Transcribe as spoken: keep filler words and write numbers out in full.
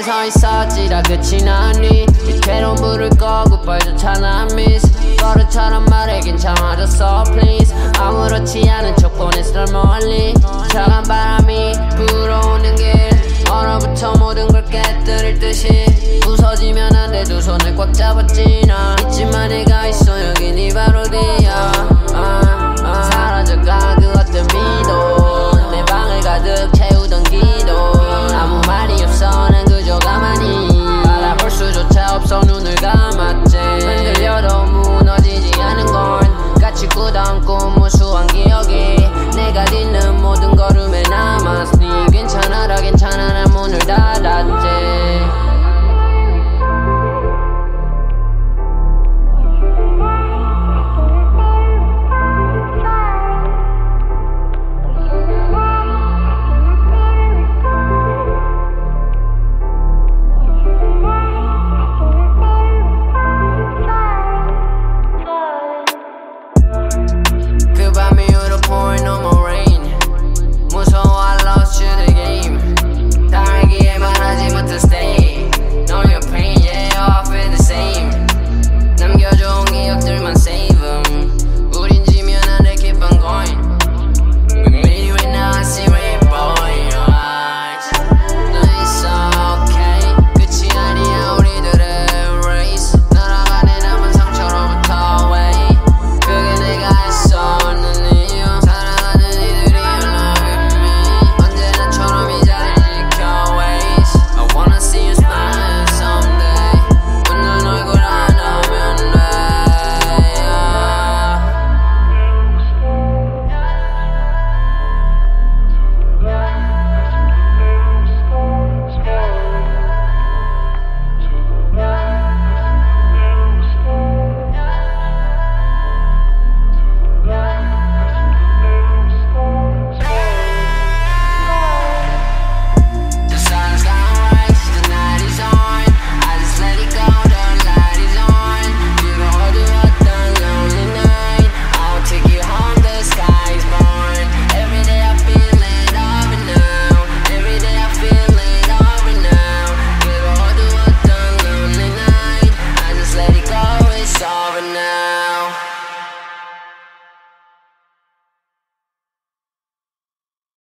서 있었지라 끝이 나니 밑에로 물을 꺼고 뻘조차나 miss 버릇처럼 말하긴 참아줬어 please 아무렇지 않은 척 보냈어 멀리 차가운 바람이 불어오는 길 얼어붙어 모든 걸 깨뜨릴 듯이 부서지면 안 돼 두 손을 꽉 잡았지 난 있지만 내가 있어